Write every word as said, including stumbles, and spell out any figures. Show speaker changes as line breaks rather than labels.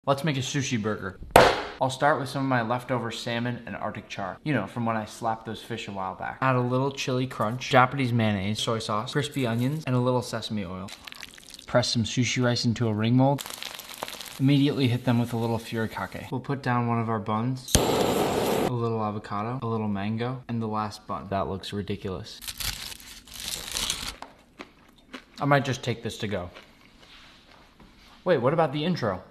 Let's make a sushi burger. I'll start with some of my leftover salmon and Arctic char. You know, from when I slapped those fish a while back. Add a little chili crunch, Japanese mayonnaise, soy sauce, crispy onions, and a little sesame oil. Press some sushi rice into a ring mold. Immediately hit them with a little furikake. We'll put down one of our buns, a little avocado, a little mango, and the last bun. That looks ridiculous. I might just take this to go. Wait, what about the intro?